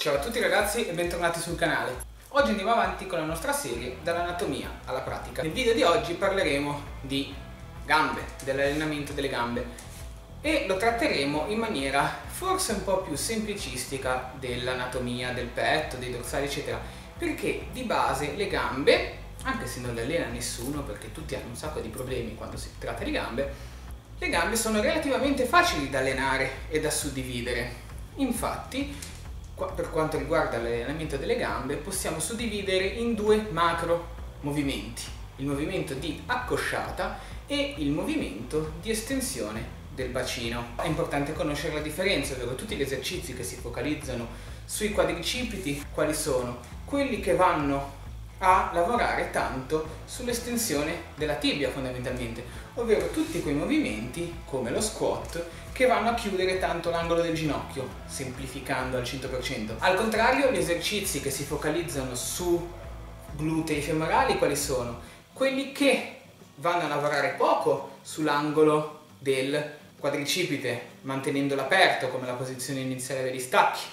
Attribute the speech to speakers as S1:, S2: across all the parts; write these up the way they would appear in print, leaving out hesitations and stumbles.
S1: Ciao a tutti ragazzi e bentornati sul canale. Oggi andiamo avanti con la nostra serie dall'anatomia alla pratica. Nel video di oggi parleremo di gambe, dell'allenamento delle gambe e lo tratteremo in maniera forse un po' più semplicistica dell'anatomia del petto, dei dorsali eccetera, perché di base le gambe, anche se non le allena nessuno perché tutti hanno un sacco di problemi quando si tratta di gambe, le gambe sono relativamente facili da allenare e da suddividere. Infatti, per quanto riguarda l'allenamento delle gambe, possiamo suddividere in due macro movimenti: il movimento di accosciata e il movimento di estensione del bacino. È importante conoscere la differenza, ovvero tutti gli esercizi che si focalizzano sui quadricipiti, quali sono? Quelli che vanno a lavorare tanto sull'estensione della tibia fondamentalmente, ovvero tutti quei movimenti come lo squat che vanno a chiudere tanto l'angolo del ginocchio, semplificando al 100%. Al contrario, gli esercizi che si focalizzano su glutei femorali quali sono? Quelli che vanno a lavorare poco sull'angolo del quadricipite, mantenendolo aperto come la posizione iniziale degli stacchi,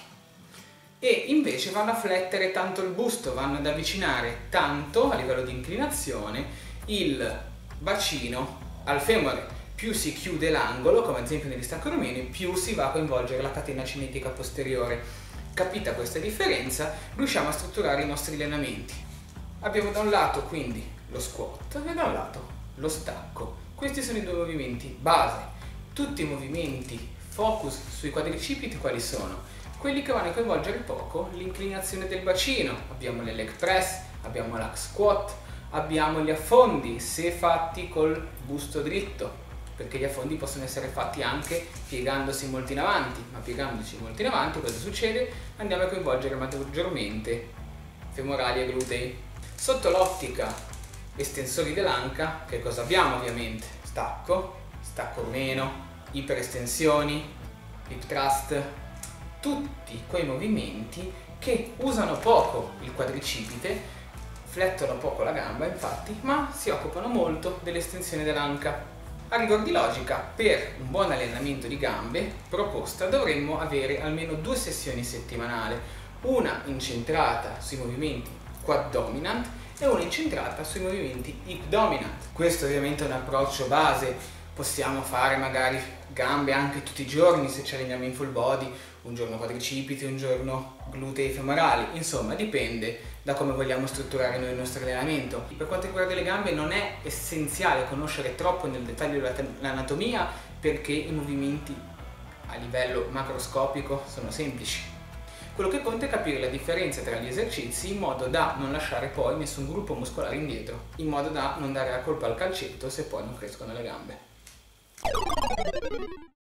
S1: e invece vanno a flettere tanto il busto, vanno ad avvicinare tanto a livello di inclinazione il bacino al femore. Più si chiude l'angolo, come ad esempio negli staccoromeni, più si va a coinvolgere la catena cinetica posteriore. Capita questa differenza, riusciamo a strutturare i nostri allenamenti. Abbiamo da un lato quindi lo squat e da un lato lo stacco. Questi sono i due movimenti base. Tutti i movimenti focus sui quadricipiti quali sono? Quelli che vanno a coinvolgere poco l'inclinazione del bacino. Abbiamo le leg press, abbiamo l'hack squat, abbiamo gli affondi se fatti col busto dritto, perché gli affondi possono essere fatti anche piegandosi molto in avanti, ma piegandoci molto in avanti cosa succede? Andiamo a coinvolgere maggiormente femorali e glutei. Sotto l'ottica estensori dell'anca, che cosa abbiamo ovviamente? Stacco, stacco meno, iperestensioni, hip thrust, tutti quei movimenti che usano poco il quadricipite, flettono poco la gamba infatti, ma si occupano molto dell'estensione dell'anca. A rigor di logica, per un buon allenamento di gambe proposta dovremmo avere almeno 2 sessioni settimanali, una incentrata sui movimenti quad dominant e una incentrata sui movimenti hip dominant. Questo ovviamente è un approccio base. Possiamo fare magari gambe anche tutti i giorni se ci alleniamo in full body, un giorno quadricipiti, un giorno glutei femorali, insomma dipende da come vogliamo strutturare noi il nostro allenamento. Per quanto riguarda le gambe non è essenziale conoscere troppo nel dettaglio l'anatomia perché i movimenti a livello macroscopico sono semplici. Quello che conta è capire la differenza tra gli esercizi in modo da non lasciare poi nessun gruppo muscolare indietro, in modo da non dare la colpa al calcetto se poi non crescono le gambe.